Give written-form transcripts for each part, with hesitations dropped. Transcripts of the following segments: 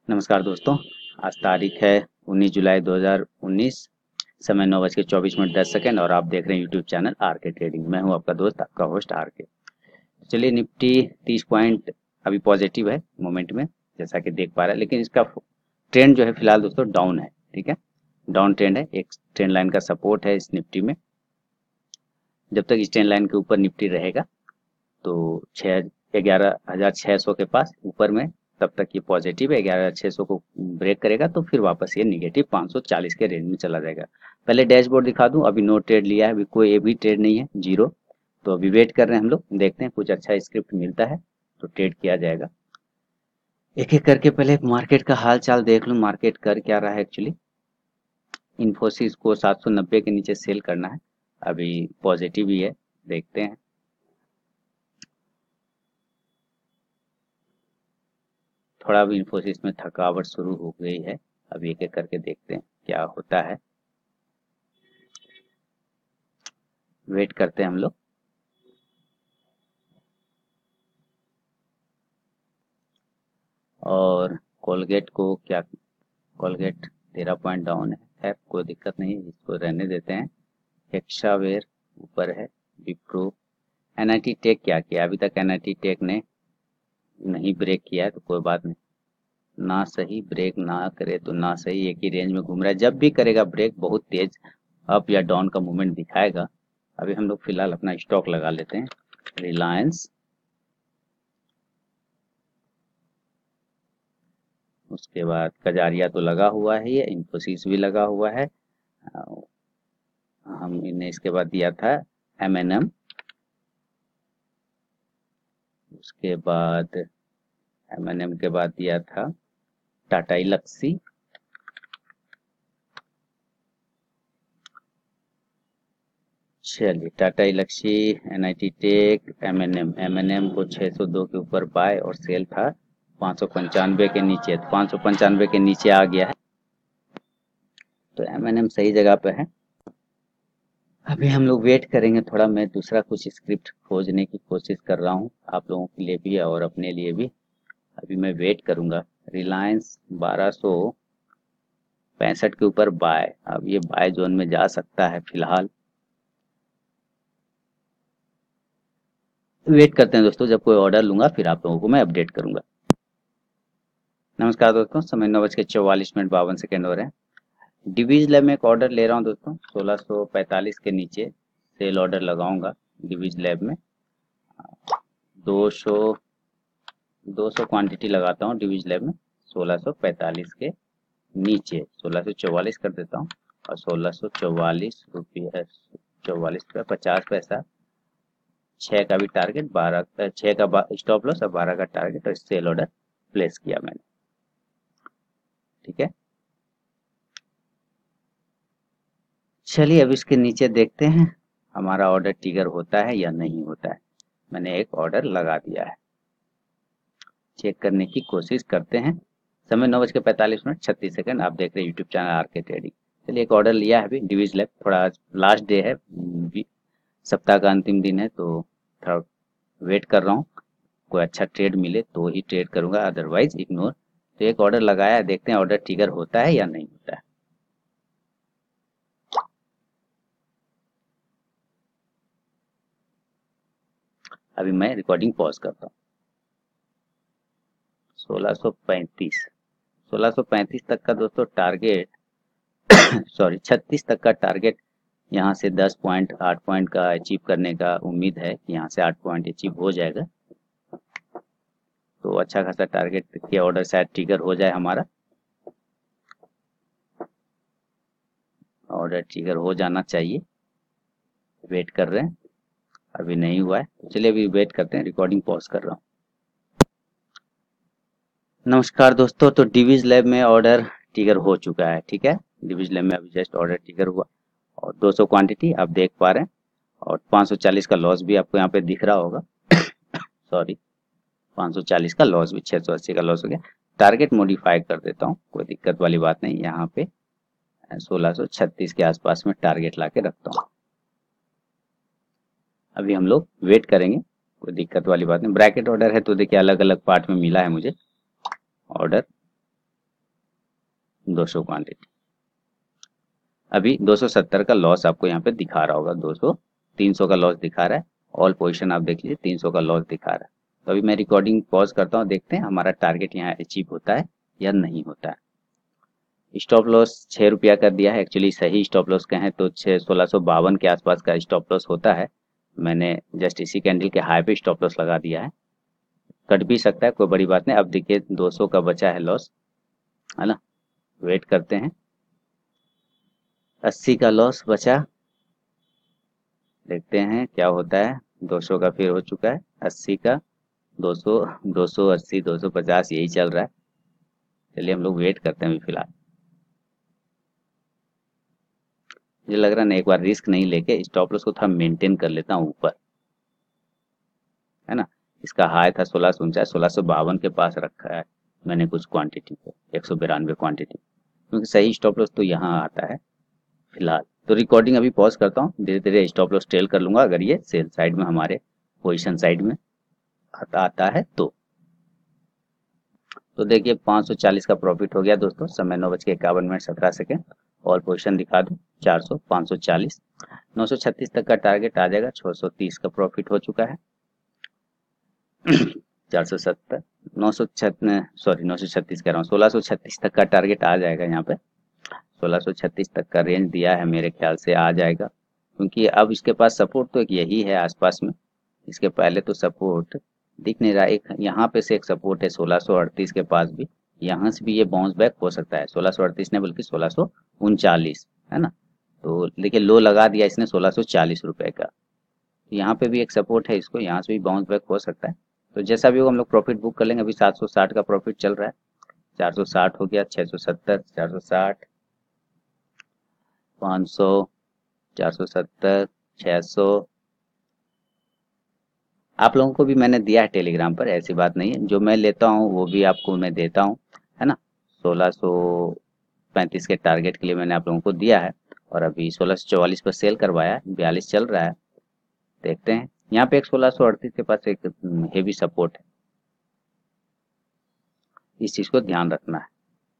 नमस्कार दोस्तों। आज तारीख है 19 जुलाई 2019। समय 9:24:10 और आप देख रहे हैं YouTube channel R K trading. मैं हूं आपका दोस्त, आपका होस्ट आर के। चलिए, निफ्टी 30 पॉइंट अभी पॉजिटिव है मोमेंट में, जैसा कि देख पा रहे हैं, लेकिन इसका ट्रेंड जो है फिलहाल दोस्तों डाउन है। ठीक है, डाउन ट्रेंड है। एक ट्रेंड लाइन का सपोर्ट है इस निफ्टी में। जब तक इस ट्रेंड लाइन के ऊपर निफ्टी रहेगा तो 11,600 के पास ऊपर में, तब तक ये पॉजिटिव है। 11,600 को ब्रेक करेगा तो फिर वापस ये निगेटिव 540 के रेंज में चला जाएगा। पहले डैशबोर्ड दिखा दूं। अभी नो ट्रेड लिया है, अभी कोई भी ट्रेड नहीं है, जीरो। तो अभी वेट कर रहे हैं हम लोग, देखते हैं कुछ अच्छा स्क्रिप्ट मिलता है तो ट्रेड किया जाएगा। एक एक करके पहले मार्केट का हाल चाल देख लूं, मार्केट कर क्या रहा है एक्चुअली। इन्फोसिस को 790 के नीचे सेल करना है, अभी पॉजिटिव ही है, देखते हैं। थोड़ा भी इन्फोसिस में थकावट शुरू हो गई है, अब एक एक करके देखते हैं क्या होता है। वेट करते हैं हम लोग। और कोलगेट को क्या, कोलगेट 13 पॉइंट डाउन है, कोई दिक्कत नहीं है, इसको रहने देते हैं। हेक्सावेयर ऊपर है, विप्रो। एनआईटी टेक क्या किया, अभी तक एनआईटी टेक ने नहीं ब्रेक किया है तो कोई बात नहीं। ना सही, ब्रेक ना करे तो ना सही, एक ही रेंज में घूम रहा है। जब भी करेगा ब्रेक बहुत तेज अप या डाउन का मूवमेंट दिखाएगा। अभी हम लोग फिलहाल अपना स्टॉक लगा लेते हैं, रिलायंस। उसके बाद कजारिया तो लगा हुआ है, ये इन्फोसिस भी लगा हुआ है। अ, हमने इसके बाद दिया था एमएनएम। उसके बाद एमएनएम के बाद दिया था टाटा इलक्सी। चलिए, Tata Elxsi, NIT tech, MNM को 602 के ऊपर बाय और सेल था 595 के नीचे, 595 के नीचे आ गया है तो एमएनएम सही जगह पे है। अभी हम लोग वेट करेंगे थोड़ा, मैं दूसरा कुछ स्क्रिप्ट खोजने की कोशिश कर रहा हूँ आप लोगों के लिए भी और अपने लिए भी। अभी मैं वेट करूंगा। रिलायंस 1265 के ऊपर बाय, अब ये बाय जोन में जा सकता है फिलहाल। वेट करते हैं दोस्तों, जब कोई ऑर्डर लूंगा फिर आप लोगों को मैं अपडेट करूंगा। नमस्कार दोस्तों, समय 9:44:52 हो रहे हैं। डिवीज लैब में एक ऑर्डर ले रहा हूँ दोस्तों, 1645 के नीचे सेल ऑर्डर लगाऊंगा डिवीज लैब में। 200 200 क्वांटिटी लगाता हूँ डिवीज लैब में। 1645 के नीचे 1644 कर देता हूँ और 1644 रुपये, 44 रुपये 50 पैसा। 6 का भी टारगेट, 6 का स्टॉप लॉस और 12 का टारगेट, और सेल ऑर्डर प्लेस किया मैंने। ठीक है, चलिए अब इसके नीचे देखते हैं हमारा ऑर्डर ट्रिगर होता है या नहीं होता है। मैंने एक ऑर्डर लगा दिया है, चेक करने की कोशिश करते हैं। समय 9:45:36। आप देख रहे हैं YouTube channel R K trading. चलिए, एक ऑर्डर लिया है अभी डिवीज लैब, थोड़ा लास्ट डे है, सप्ताह का अंतिम दिन है तो थोड़ा वेट कर रहा हूँ। कोई अच्छा ट्रेड मिले तो ही ट्रेड करूंगा, अदरवाइज इग्नोर। तो एक ऑर्डर लगाया है, देखते हैं ऑर्डर ट्रिगर होता है या नहीं होता है। अभी मैं रिकॉर्डिंग पॉज करता हूँ। 1635, 1635 तक का दोस्तों टारगेट, सॉरी 36 तक का टारगेट। यहाँ से 10 पॉइंट 8 पॉइंट का अचीव करने का उम्मीद है कि यहाँ से 8 पॉइंट अचीव हो जाएगा तो अच्छा खासा टारगेट के ऑर्डर शायद ट्रिगर हो जाए हमारा। ऑर्डर ट्रिगर हो जाना चाहिए। वेट कर रहे हैं, अभी नहीं हुआ है तो चलिए अभी वेट करते हैं, रिकॉर्डिंग पॉज कर रहा हूँ। नमस्कार दोस्तों, तो डिवीज लैब में ऑर्डर ट्रिगर हो चुका है। ठीक है, डिवीज लैब में अभी जस्ट ऑर्डर ट्रिगर हुआ और 200 क्वांटिटी आप देख पा रहे हैं और 540 का लॉस भी आपको यहाँ पे दिख रहा होगा। सॉरी, 540 का लॉस भी, 680 का लॉस हो गया। टारगेट मॉडिफाई कर देता हूँ, कोई दिक्कत वाली बात नहीं। यहाँ पे 1636 के आसपास में टारगेट ला के रखता हूँ। अभी हम लोग वेट करेंगे, कोई दिक्कत वाली बात नहीं। ब्रैकेट ऑर्डर है तो देखिए अलग अलग पार्ट में मिला है मुझे ऑर्डर। 200 क्वांटिटी। अभी 270 का लॉस आपको यहाँ पे दिखा रहा होगा, 200 300 का लॉस दिखा रहा है। ऑल पोजीशन आप देख लीजिए 300 का लॉस दिखा रहा है। तो अभी मैं रिकॉर्डिंग पॉज करता हूँ, देखते हैं हमारा टारगेट यहाँ अचीव होता है या नहीं होता है। स्टॉप लॉस 6 रुपया कर दिया है। एक्चुअली सही स्टॉप लॉस कहें तो 1652 के आसपास का स्टॉप लॉस होता है। मैंने जस्ट इसी कैंडल के हाई पे स्टॉप लॉस लगा दिया है। कट भी सकता है, कोई बड़ी बात नहीं। अब देखिए 200 का बचा है लॉस, है ना। वेट करते हैं। 80 का लॉस बचा, देखते हैं क्या होता है। 200 का फिर हो चुका है, 80 का 200, 280, 250 यही चल रहा है। चलिए हम लोग वेट करते हैं अभी फिलहाल। मुझे लग रहा है ना, एक बार रिस्क नहीं लेके स्टॉप लॉस को थोड़ा मेंटेन कर लेता हूँ ऊपर, है ना। इसका हाई था 1649, 1652 के पास रखा है मैंने कुछ क्वांटिटी को, 192 क्वांटिटी, क्योंकि सही स्टॉप लॉस तो यहाँ आता है फिलहाल। तो रिकॉर्डिंग अभी पॉज करता हूँ, धीरे धीरे स्टॉप लॉस टेल कर लूंगा अगर ये सेल साइड में, हमारे पोजीशन साइड में आता है तो देखिए 540 का प्रॉफिट हो गया दोस्तों। समय 9:51 ऑल पोजीशन दिखा दूं, 400, 540, 936 तक का टारगेट आ जाएगा। 630 का प्रॉफिट हो चुका है। 470, 936 कह रहा हूँ, 1636 तक का टारगेट आ जाएगा यहाँ पे। 1636 तक का रेंज दिया है, मेरे ख्याल से आ जाएगा, क्योंकि अब इसके पास सपोर्ट तो एक यही है आसपास में। इसके पहले तो सपोर्ट दिख नहीं रहा। एक यहाँ पे से एक सपोर्ट है 1638 के पास भी, यहाँ से भी ये बाउंस बैक हो सकता है। 1638 ने बल्कि 1639, है ना। तो देखिए लो लगा दिया इसने 1640 रुपए का। यहाँ पे भी एक सपोर्ट है, इसको यहाँ से भी बाउंस बैक हो सकता है। तो जैसा भी होगा हम लोग प्रॉफिट बुक कर लेंगे। अभी 760 का प्रॉफिट चल रहा है। 460 हो गया, 670, 460, 500, 470, 600। आप लोगों को भी मैंने दिया है टेलीग्राम पर, ऐसी बात नहीं है। जो मैं लेता हूँ वो भी आपको मैं देता हूँ, है ना। 1635 के टारगेट के लिए मैंने आप लोगों को दिया है, और अभी 1644 पर सेल करवाया है, 42 चल रहा है। देखते हैं यहाँ पे एक 1638 के पास एक हेवी सपोर्ट है, इस चीज को ध्यान रखना है।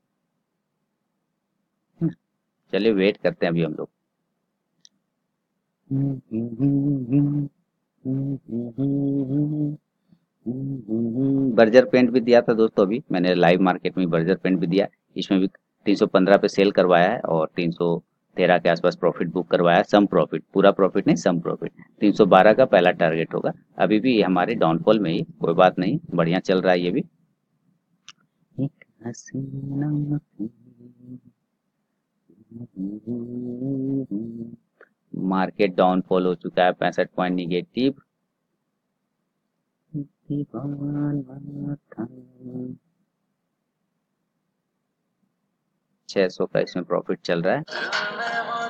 चलिए वेट करते हैं अभी हम लोग। बर्जर पेंट भी दिया था दोस्तों, अभी मैंने लाइव मार्केट में बर्जर पेंट भी दिया। इसमें भी 315 पे सेल करवाया है और 313 के आसपास प्रॉफिट बुक करवाया है। सम प्रॉफिट, पूरा प्रॉफिट नहीं, सम प्रॉफिट। 312 का पहला टारगेट होगा। अभी भी ये हमारे डाउनफॉल में ही, कोई बात नहीं, बढ़िया चल रहा है ये भी। एक हसीना मार्केट डाउनफॉल हो चुका है, 65 पॉइंट निगेटिव। 600 का इसमें प्रॉफिट चल रहा है।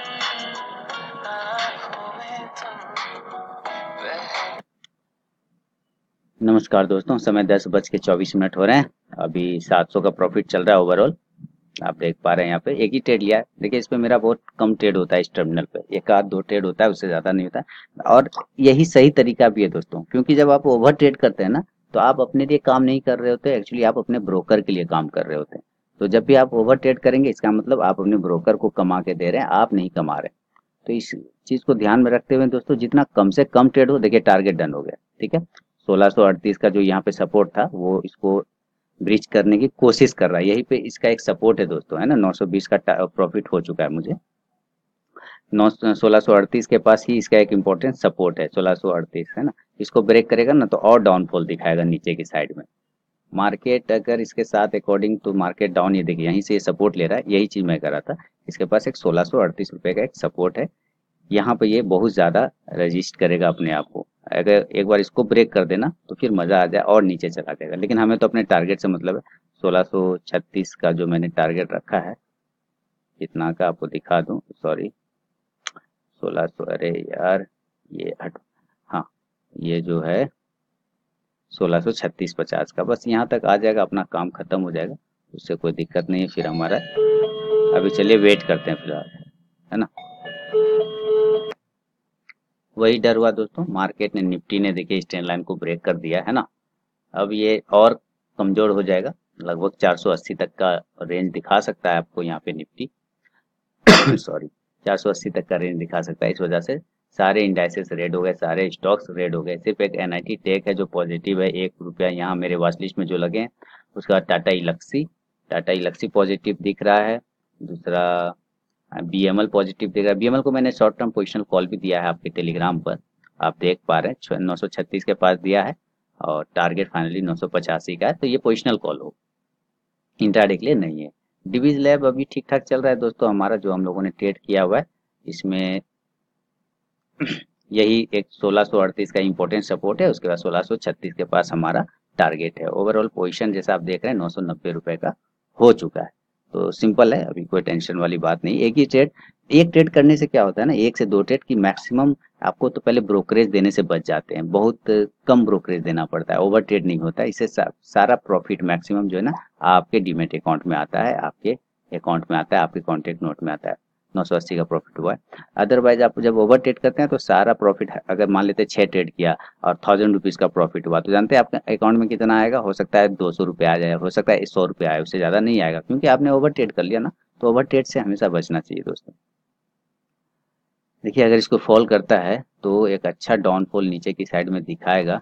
नमस्कार दोस्तों, समय 10:24 हो रहे हैं। अभी 700 का प्रॉफिट चल रहा है ओवरऑल। आप देख पा रहे हैं यहाँ पे एक ही ट्रेड लिया है। देखिए इस पे मेरा बहुत कम ट्रेड होता है, इस टर्मिनल पे एक आध दो ट्रेड होता है, उससे ज्यादा नहीं होता है। और यही सही तरीका भी है दोस्तों, क्योंकि जब आप ओवर ट्रेड करते हैं ना, तो आप अपने लिए काम नहीं कर रहे होते, एक्चुअली आप अपने ब्रोकर के लिए काम कर रहे होते हैं। तो जब भी आप ओवर ट्रेड करेंगे, इसका मतलब आप अपने ब्रोकर को कमा के दे रहे हैं, आप नहीं कमा रहे। तो इस चीज को ध्यान में रखते हुए दोस्तों, जितना कम से कम ट्रेड हो, देखिए टारगेट डन हो गया, ठीक है। 1638 का जो यहाँ पे सपोर्ट था, वो इसको ब्रीच करने की कोशिश कर रहा है। यही पे इसका एक सपोर्ट है दोस्तों, है ना। 920 का प्रॉफिट हो चुका है मुझे। 1638 के पास ही इसका एक इम्पोर्टेंट सपोर्ट है, 1638, है ना। इसको ब्रेक करेगा ना तो और डाउनफॉल दिखाएगा नीचे की साइड में। मार्केट अगर इसके साथ अकॉर्डिंग तो मार्केट डाउन, ये देखिए यहीं से ये सपोर्ट ले रहा है, यही चीज मैं कर रहा था। इसके पास एक 1638 रुपए का एक सपोर्ट है। यहाँ पे ये बहुत ज्यादा रजिस्ट करेगा अपने आप को। अगर एक बार इसको ब्रेक कर देना तो फिर मजा आ जाए और नीचे चला जाएगा। लेकिन हमें तो अपने टारगेट से मतलब है। 1636 का जो मैंने टारगेट रखा है, इतना का आपको दिखा दूं, सॉरी 1600, अरे यार ये हट, हाँ ये जो है 1636.50 का, बस यहाँ तक आ जाएगा, अपना काम खत्म हो जाएगा, उससे कोई दिक्कत नहीं है फिर हमारा। अभी चलिए वेट करते हैं फिलहाल, है ना। वही डर हुआ दोस्तों, मार्केट ने, निफ्टी ने देखिए इस ट्रेंड लाइन को ब्रेक कर दिया, है ना। अब ये और कमजोर हो जाएगा, लगभग 480 तक का रेंज दिखा सकता है आपको यहाँ पे निफ्टी। सॉरी, 480 तक का रेंज दिखा सकता है। इस वजह से सारे इंडाइसेस रेड हो गए, सारे स्टॉक्स रेड हो गए। सिर्फ एक एनआईटी टेक है जो पॉजिटिव है, 1 रुपया यहाँ मेरे वॉच लिस्ट में जो लगे हैं। उसके बाद टाटा इलक्सी पॉजिटिव दिख रहा है। दूसरा बीएमएल पॉजिटिव दिख रहा है। बीएमएल को मैंने शॉर्ट टर्म पोजिशनल कॉल भी दिया है आपके टेलीग्राम पर, आप देख पा रहे हैं 936 के पास दिया है और टारगेट फाइनली 985 का है। तो ये पोजिशनल कॉल हो, इंट्राडे के लिए नहीं है। डिवीज लैब अभी ठीक ठाक चल रहा है दोस्तों हमारा, जो हम लोगों ने ट्रेड किया हुआ है इसमें यही एक 1638 का इंपॉर्टेंट सपोर्ट है, उसके बाद 1636 के पास हमारा टारगेट है। ओवरऑल पोजीशन जैसा आप देख रहे हैं 990 रुपए का हो चुका है। तो सिंपल है, अभी कोई टेंशन वाली बात नहीं। एक ट्रेड करने से क्या होता है ना, 1 से 2 ट्रेड की मैक्सिमम आपको तो पहले ब्रोकरेज देने से बच जाते हैं, बहुत कम ब्रोकरेज देना पड़ता है, ओवर ट्रेड नहीं होता है। इससे सारा प्रॉफिट मैक्सिमम जो है ना आपके डीमेट अकाउंट में आता है, आपके अकाउंट में आता है, आपके कॉन्टेक्ट नोट में आता है। 980 का प्रॉफिट हुआ है। अदरवाइज आप जब ओवर ट्रेड करते हैं तो सारा प्रॉफिट, अगर मान लेते हैं 6 ट्रेड किया और 1000 रुपीज का प्रॉफिट हुआ, तो जानते हैं आपके अकाउंट में कितना आएगा? हो सकता है 200 रुपये आ जाए, हो सकता है 100 रुपये आए, उससे ज्यादा नहीं आएगा, क्योंकि आपने ओवर ट्रेड कर लिया ना। तो ओवर ट्रेड से हमेशा बचना चाहिए दोस्तों। देखिए, अगर इसको फॉल करता है तो एक अच्छा डाउनफॉल नीचे की साइड में दिखाएगा,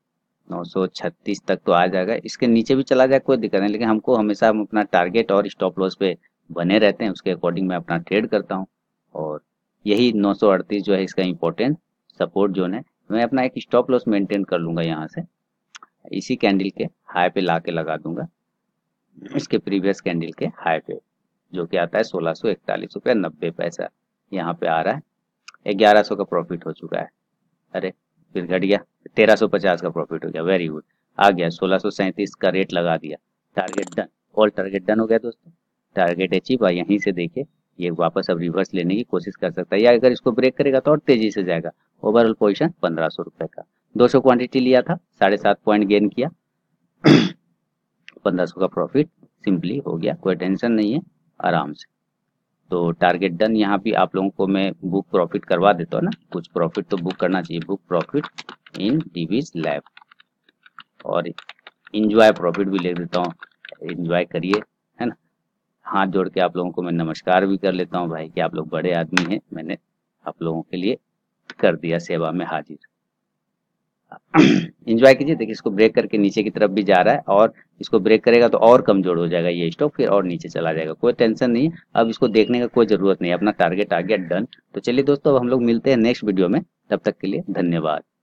936 तक तो आ जाएगा। इसके नीचे भी चला जाए कोई दिक्कत नहीं, लेकिन हमको हमेशा हम अपना टारगेट और स्टॉप लॉस पे बने रहते हैं, उसके अकॉर्डिंग मैं अपना ट्रेड करता हूँ। और यही 938 जो है इसका इम्पोर्टेंट सपोर्ट जोन है। मैं अपना एक स्टॉप लॉस मेंटेन कर लूंगा यहाँ से, इसी कैंडल के हाई पे ला के लगा दूंगा, इसके प्रीवियस कैंडल के हाई पे, जो कि आता है 1641 रुपया 90 पैसा। यहाँ पे आ रहा है 1100 का प्रॉफिट हो चुका है। अरे, फिर घट गया, 1350 का प्रॉफिट हो गया, वेरी गुड। आ गया 1637 का रेट लगा दिया, target done. All target done हो गया दोस्तों, टारगेट अचीव। और यहीं से देखिए ये वापस अब रिवर्स लेने की कोशिश कर सकता है, या अगर इसको ब्रेक करेगा तो और तेजी से जाएगा। ओवरऑल पोजीशन 1500 रुपए का, 200 क्वांटिटी लिया था, 7.5 पॉइंट गेन किया, 1500 का प्रॉफिट सिंपली हो गया, कोई टेंशन नहीं है, आराम से। तो टारगेट डन। यहाँ भी आप लोगों को मैं बुक प्रॉफिट करवा देता हूँ ना, कुछ प्रॉफिट तो बुक करना चाहिए, book profit in Divis lab. और इंजॉय प्रॉफिट भी लिख देता हूँ, इंजॉय करिए, है ना। हाथ जोड़ के आप लोगों को मैं नमस्कार भी कर लेता हूँ भाई, कि आप लोग बड़े आदमी हैं, मैंने आप लोगों के लिए कर दिया, सेवा में हाजिर। इंजॉय कीजिए। देखिए, इसको ब्रेक करके नीचे की तरफ भी जा रहा है, और इसको ब्रेक करेगा तो और कमजोर हो जाएगा ये स्टॉक, फिर और नीचे चला जाएगा, कोई टेंशन नहीं है। अब इसको देखने का कोई जरूरत नहीं है, अपना टारगेट आ गया डन। तो चलिए दोस्तों, अब हम लोग मिलते हैं नेक्स्ट वीडियो में, तब तक के लिए धन्यवाद।